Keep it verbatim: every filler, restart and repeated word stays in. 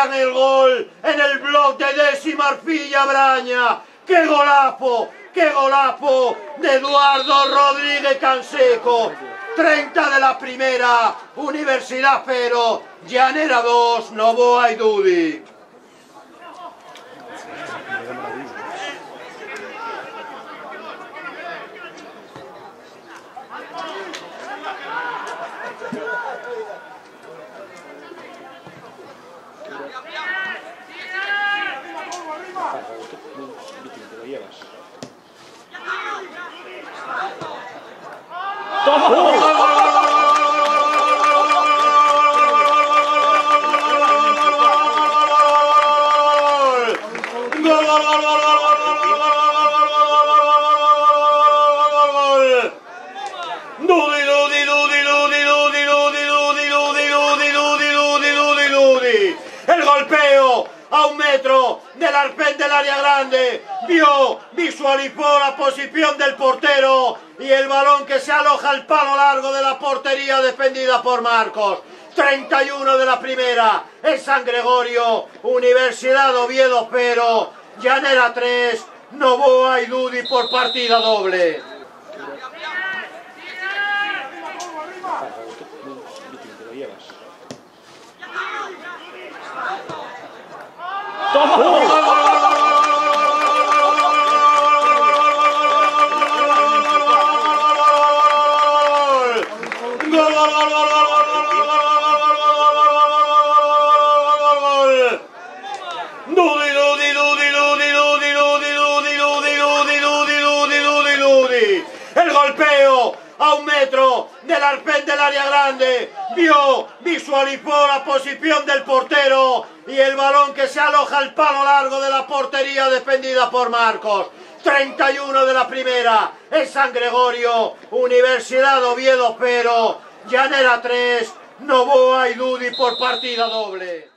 vean el gol en el blog de Décima Arfilla Braña. ¡Qué golazo! ¡Qué golazo de Eduardo Rodríguez Canseco! treinta de la primera, Universidad cero, Llanera dos, Novoa y Dudi. El golpeo a un metro del arpén del área grande, vio, visualizó la posición del portero y el balón que se aloja al palo largo de la portería defendida por Marcos. treinta y uno de la primera en San Gregorio, Universidad Oviedo cero, Llanera tres, Novoa y Dudi por partida doble. El golpeo a un metro del arpén del área grande, vio, visualizó la posición del portero y el balón que se aloja al palo largo de la portería defendida por Marcos. treinta y uno de la primera en San Gregorio, Universidad Oviedo cero, Llanera tres, Novoa y Dudi por partida doble.